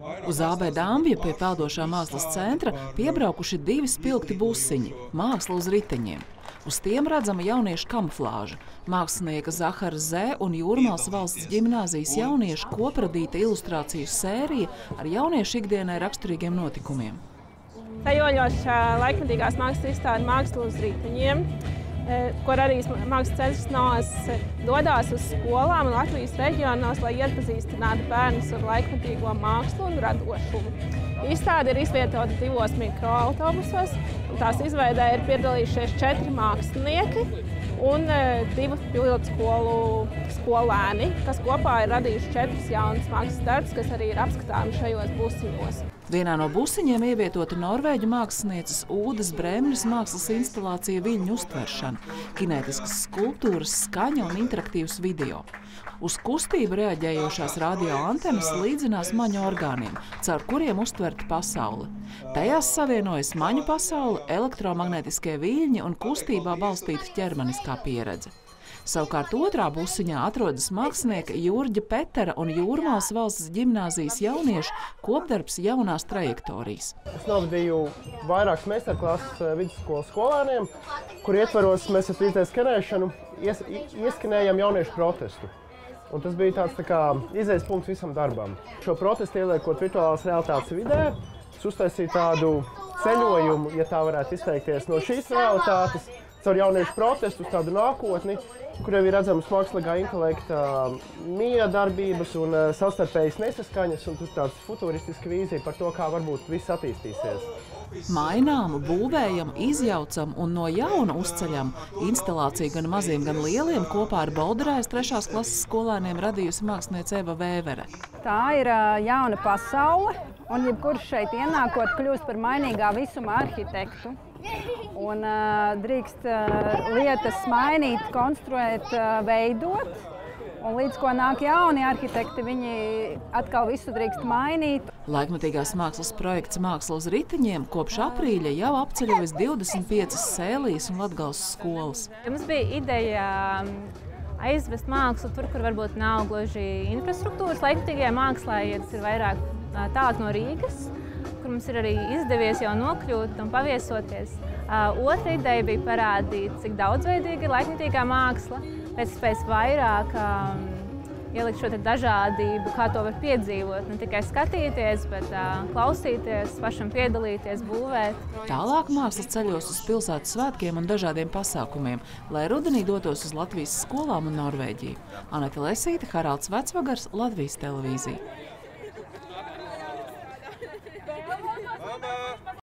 Uz AB Dambja pie peldošā mākslas centra piebraukuši 2 spilgti busiņi – māksla uz riteņiem. Uz tiem redzama jauniešu kamuflāža, mākslinieka Zahara Zē un Jūrmālas valsts ģimnāzijas jauniešu kopradīta ilustrāciju sērija ar jauniešu ikdienai raksturīgiem notikumiem. Sajoļoša laikmatīgās mākslas izstāde Māksla uz riteņiem, ko radījis Mākslas centrs NOAS, dodās uz skolām un Latvijas reģionos, lai iepazīstinātu bērnus ar laikmatīgo mākslu un radošumu. Izstāde ir izvietota 2 mikroautobusos, un tās izveidē ir piedalījušies 4 mākslinieki un 2 pilotskolu skolēni, kas kopā ir radījuši 4 jaunas mākslas darbus, kas arī ir apskatāmi šajos busiņos. Vienā no busiņiem ievietota norvēģu mākslinieces Ūdes Bremnes mākslas instalācija Viļņu uztveršana, kinētiskas skulptūras, skaņa un interaktīvs video. Uz kustību reaģējošās radio antenas līdzinās maņu orgāniem, caur kuriem uztverta pasaule. Tajās savienojas maņu pasaule, elektromagnetiskie viļņi un kustībā balstīta ķermeniskā pieredze. Savukārt otrā busiņā atrodas mākslinieka Jurģa Petera un Jūrmālas valsts ģimnāzijas jauniešu kopdarbs jaunās trajektorijas. Es novadīju vairākas meistarklases vidusskolas skolēniem, kur ietvaros mēs ar 3D skenēšanu ieskanējam jauniešu protestu. Un tas bija tāds tā kā izējas punkts visam darbam. Šo protestu ieliekot virtuālās realitātes vidē, es uztaisīju tādu ceļojumu, ja tā varētu izteikties, no šīs realitātes caur jauniešu protestu uz tādu nākotni, kur jau ir redzamas mākslīgā intelekta miedarbības un savstarpējas nesaskaņas, un tur tāds futuristiska vīzija par to, kā varbūt viss attīstīsies. Mainām, būvējam, izjaucam un no jauna uzceļam instalāciju gan maziem, gan lieliem kopā ar Bolderājas 3. klases skolēniem radījusi māksliniece Eva Vēvere. Tā ir jauna pasaule, un jebkurš šeit ienākot kļūst par mainīgā visuma arhitektu. Un drīkst lietas mainīt, konstruēt, veidot. Un līdz ko nāk jauni arhitekti, viņi atkal visu drīkst mainīt. Laikmatīgās mākslas projekts Māksla uz riteņiem kopš aprīļa jau apceļojas 25 Sēlijas un Latgales skolas. Mums bija ideja aizvest mākslu tur, kur varbūt nav gluži infrastruktūras laikmatīgajai mākslai, ja tas ir vairāk tālāk no Rīgas, kur mums ir arī izdevies jau nokļūt un paviesoties. Otra ideja bija parādīt, cik daudzveidīga ir laikmatīgā māksla, pēc iespējas vairāk ielikt šo dažādību, kā to var piedzīvot. Ne tikai skatīties, bet klausīties, pašam piedalīties, būvēt. Tālāk māksla ceļos uz pilsētas svētkiem un dažādiem pasākumiem, lai rudenī dotos uz Latvijas skolām un Norvēģiju. Anete Lesīte, Haralds Vecvagars, Latvijas televīzija.